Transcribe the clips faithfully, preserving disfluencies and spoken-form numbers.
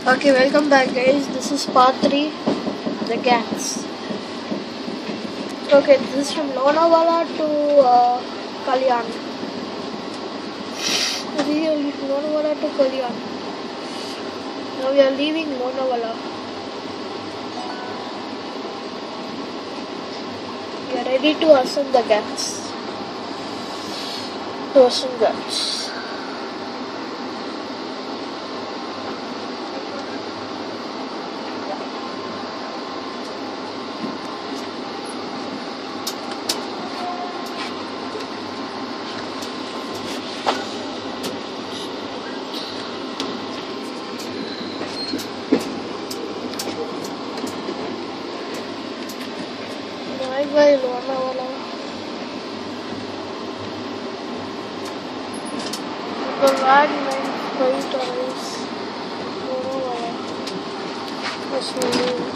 Okay, welcome back guys. This is part three, the ghats. Okay, this is from Lonavala to uh, Kalyan. Really, Lonavala to Kalyan. Now we are leaving Lonavala. We are ready to ascend the ghats. To ascend ghats. Bye Lonavala. The landmines right eyes. Lonavala. That's me.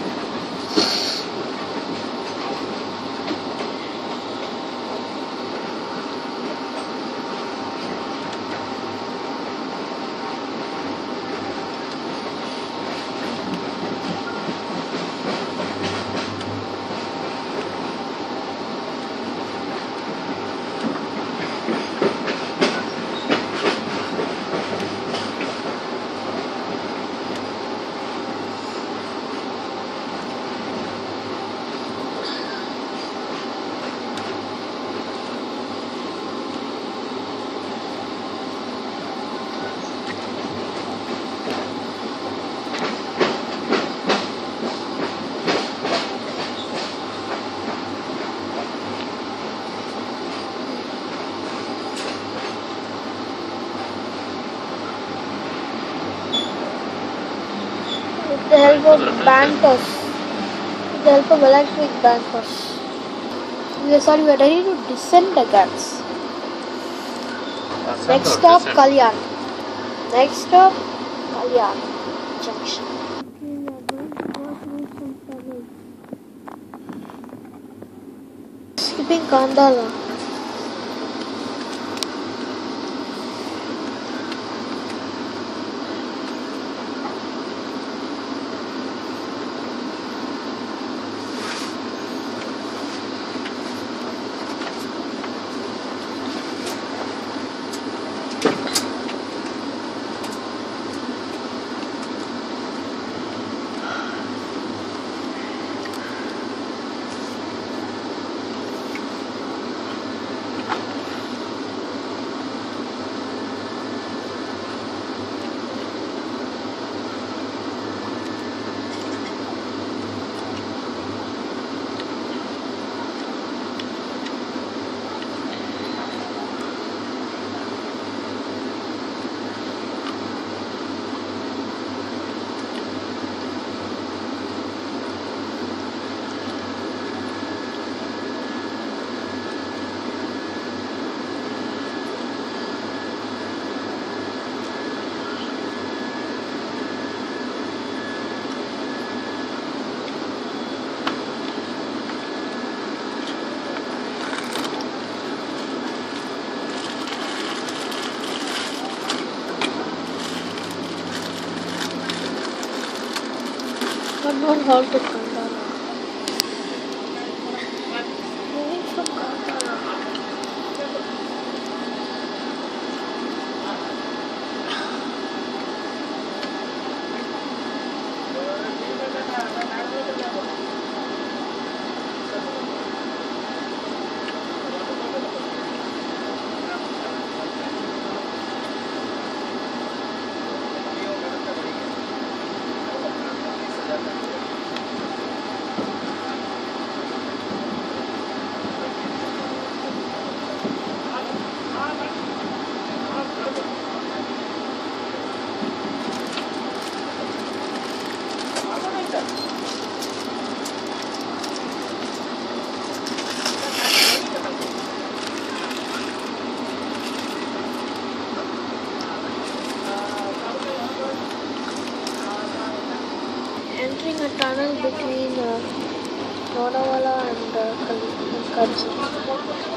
With the help of bankers, with the help of electric bankers. We are sorry, we are ready to descend the ghats. Next stop, Kalyan. Next stop, Kalyan Junction. Skipping Kandala. One more halt to Kandala. Moving from Kandala. Entering a tunnel between uh, Lonavala and uh, Kalyan.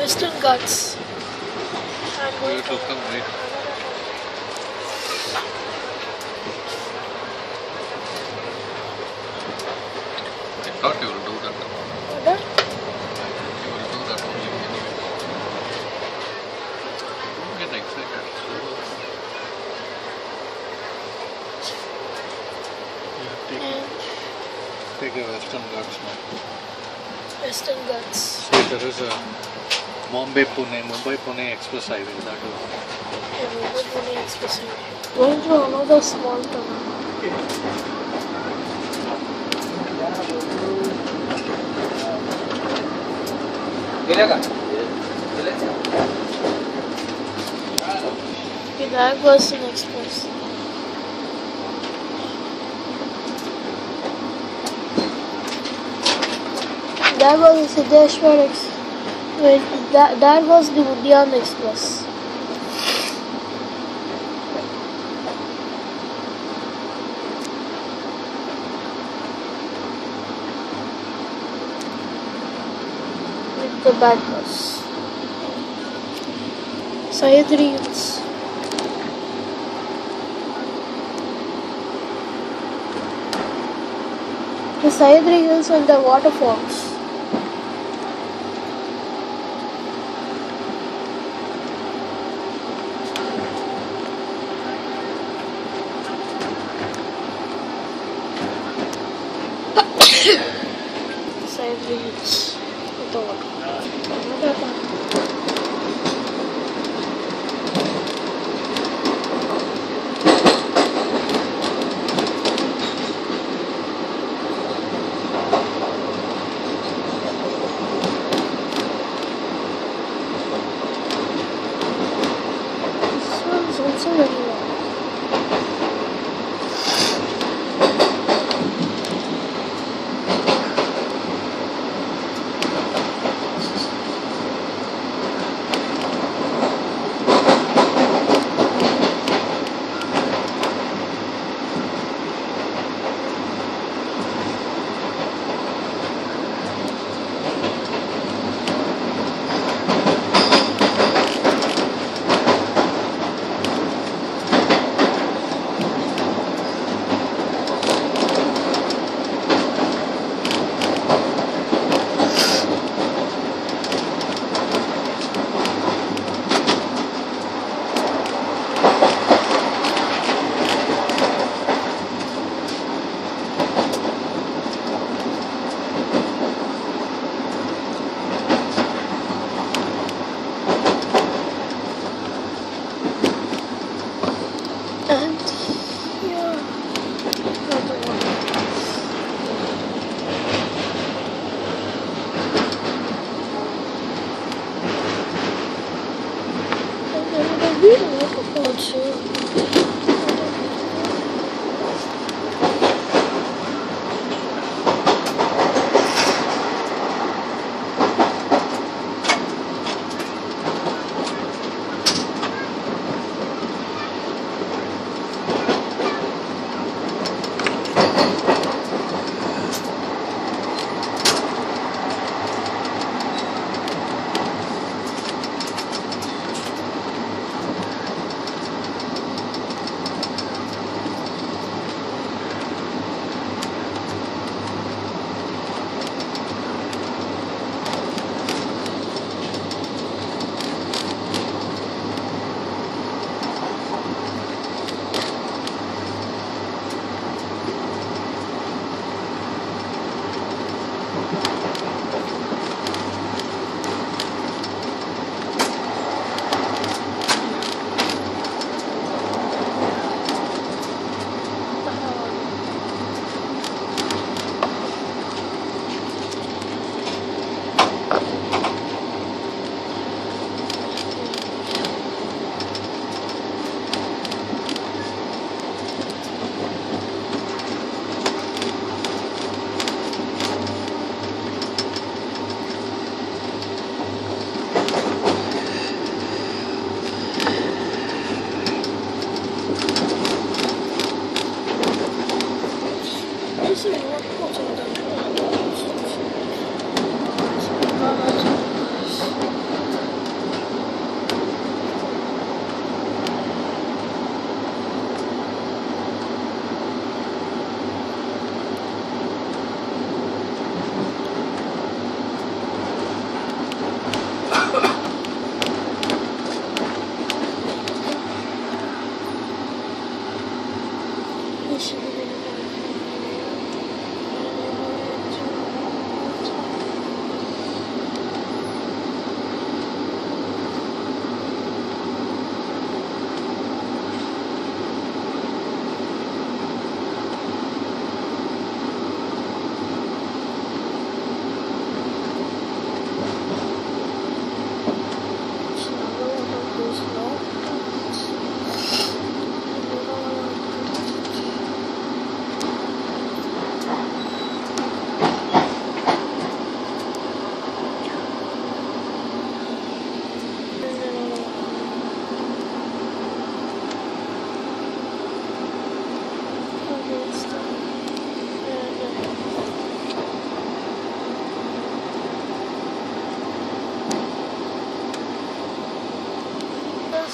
Western Ghats. I'm You going to come right. I thought you will do that. What? You will do that only anyway. Don't get excited. Yeah, take, And take a Western Ghats now. Western Ghats. See, there is a Bombay Pune, Mumbai Pune Express Highway. That is. Yeah, Mumbai Pune Express Highway. Going through another small tunnel. Okay, that was the next place. That was the Siddheshwar Express. Wait, that, that was the Udyan Express. With the bad bus. Sayadri Hills. The Sayadri Hills and the waterfalls. Sayadri Hills with the waterfall. This one's also very long. And yeah, another one. And then the real waterfall too.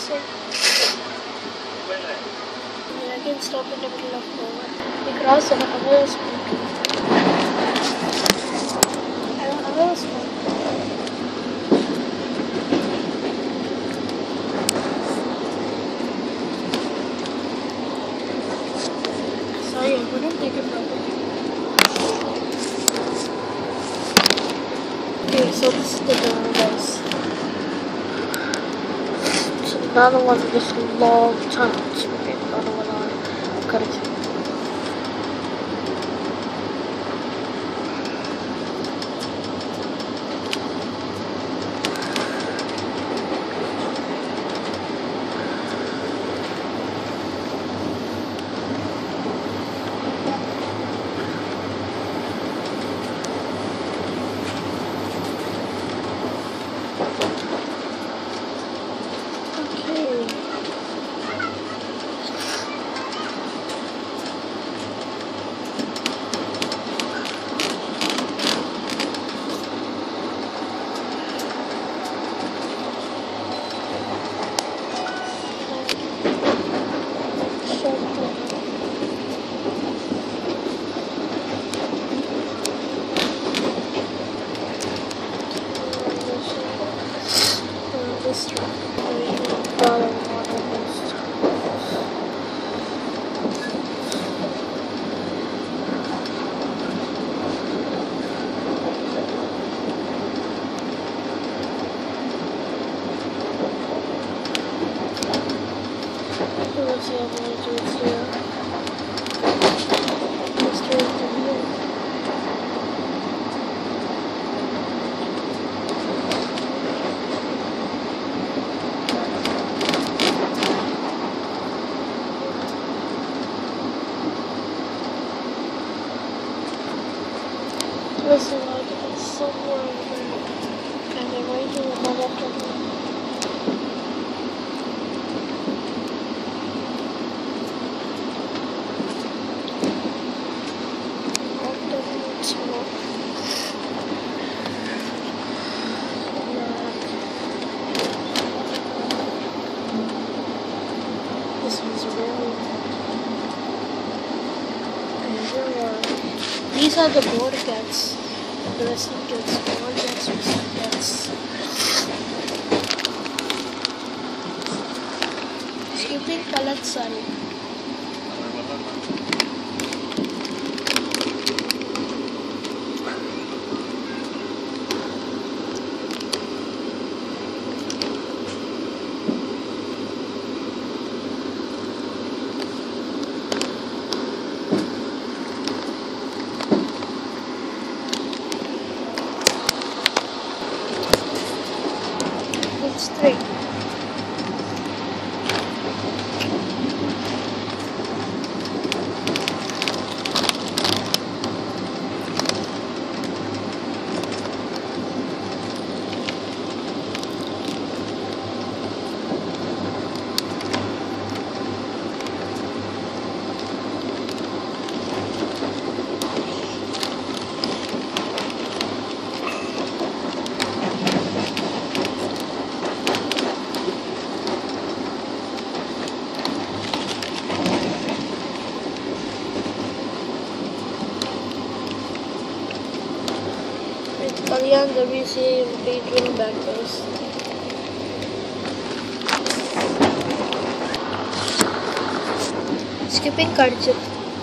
crossing. I can stop in the middle of nowhere. We cross on another scooter. I have another scooter. Sorry, I couldn't take it properly. Okay, so this is the door, guys. So another one of this long tunnel. Okay, another one on correction. Listen, like it's somewhere over there. And they're going to another tunnel. What doesn't it smoke? This one's really these are the board ghats. The rest of the small ghats are some ghats. Skipping palette sorry. It's three. Kalyan W C A Patreon backers. Skipping culture.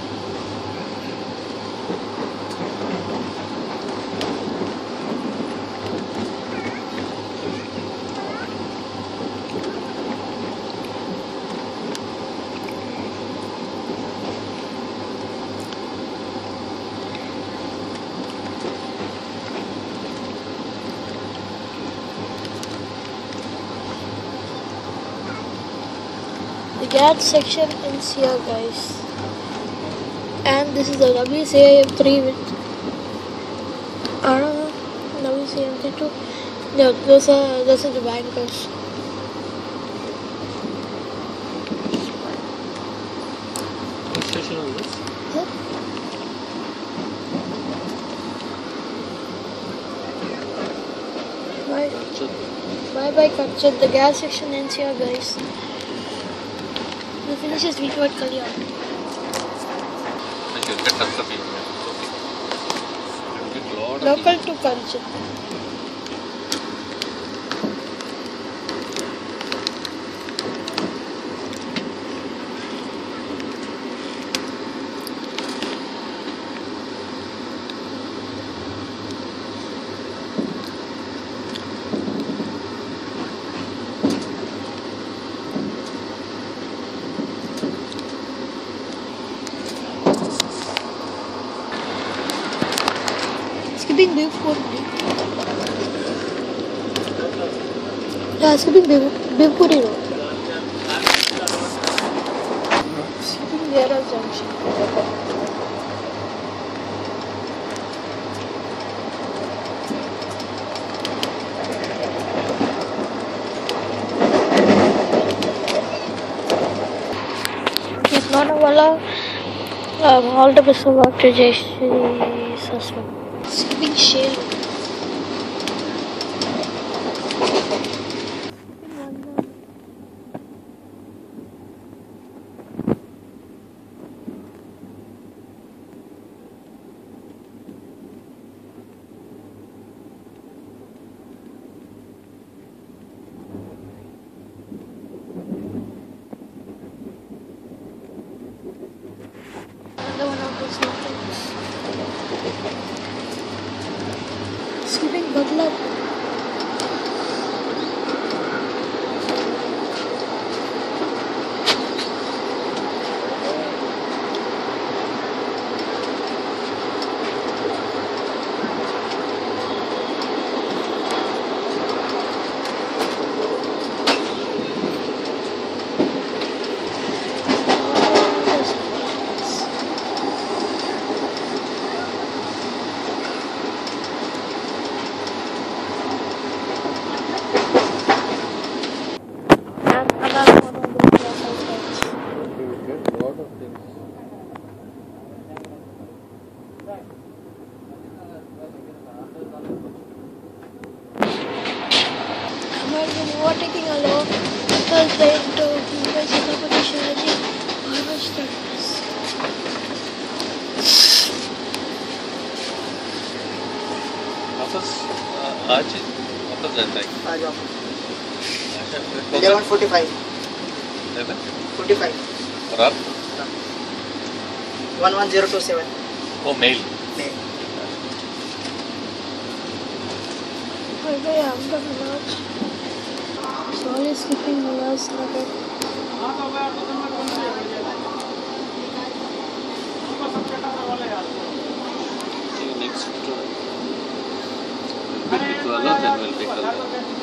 The ghats section ends here, guys. And this is the W C A M three with I don't know, W C A M three two. No, those are those are the bankers. What station is this? Huh? Why? That's it. Bye bye culture. The gas section ends here, guys. We finish this video at Kalyan. Local to culture. Skipping Bivpur. Yeah, skipping Bivpuri Road. Skipping Vera Junction. It's Lonavala. Um, all the best of luck to Jai Shri Saswam. Skipping shale. Another one of those mountains. Skipping Badla. Overtaking a low local train to Mumbai Chhatrapati Shivaji Maharaj Terminus. वापस आज वापस जाता है आज वापस eleven forty-five eleven forty-five और आप one one zero two seven वो mail Mail. Highway Ahmedabad. Slowly skipping Milas Nagar. next to we'll pick Kuala, then we'll pick Kalyan.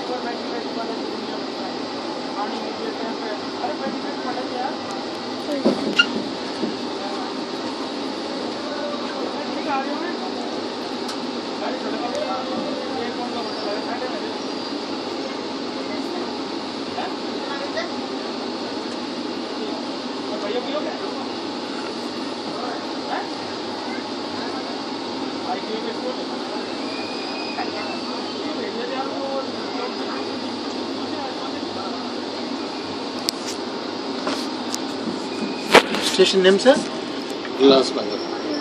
Station name, sir? Glass Bangal.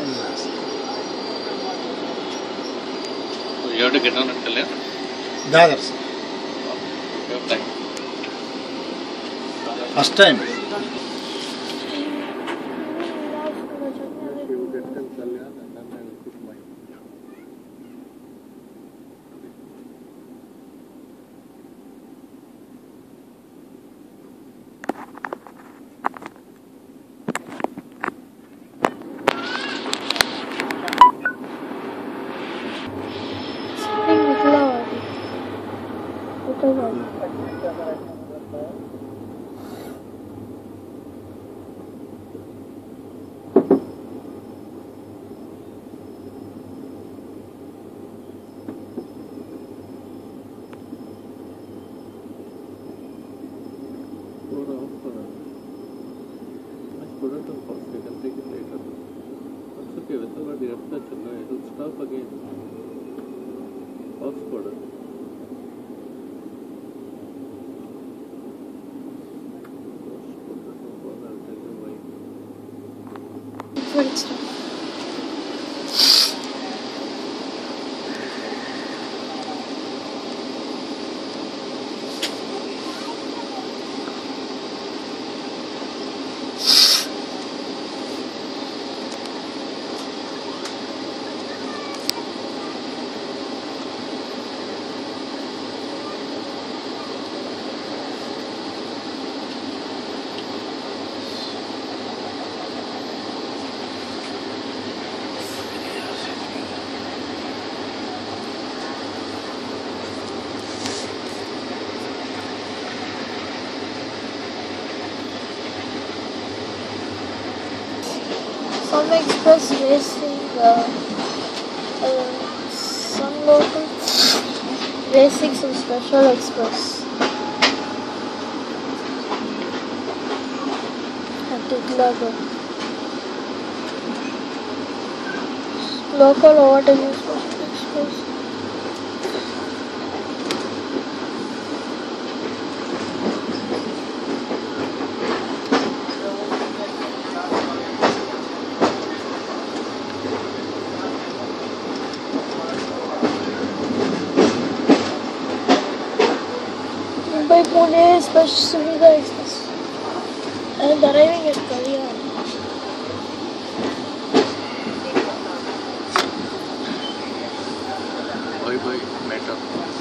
So you have to get on at Kalyan? Dadar, sir. You have time. First time. You will get till Kalyan and then I will put mine. Skipping Viklavadi. Viklavadi. Put it on first, you can take it later. That's okay, that's all right, you have to touch it, no, it will stop again. Off put it. when it's done. Some express racing, uh, uh, some local racing, some special express. At the logo. Local overtaking special express. Mumbai Pune Special Suvidha Express and arriving at Kalyan. Bye bye, Meta.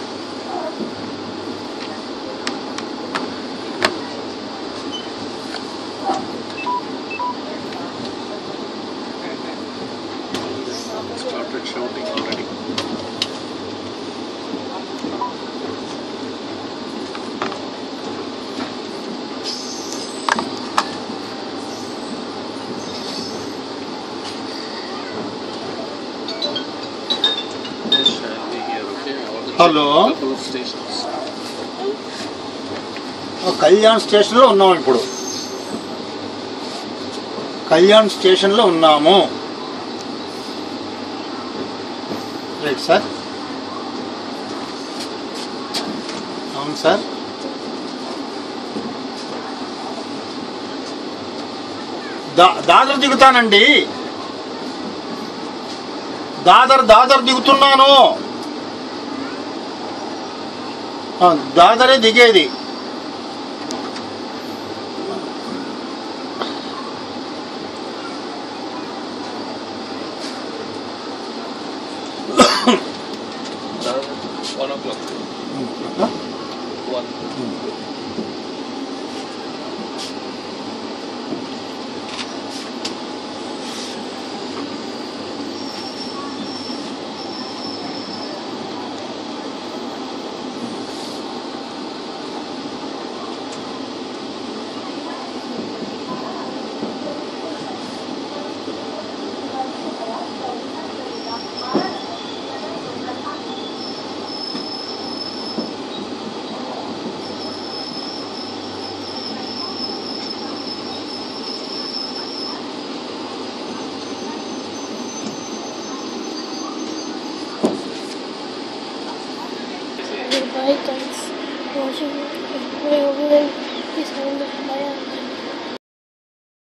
Started shouting already. Hello Kalyan స్టేషన్లో ఉన్నాము ఇప్పుడు కళ్యాణ్ స్టేషన్లో ఉన్నాము right sir అవును sir దా దాదర్ దిగుతానండి దాదర్ దాదర్ దిగుతున్నాను దాదరే దిగేది One o'clock. One. Bye guys, watching over there. Please hold the fire.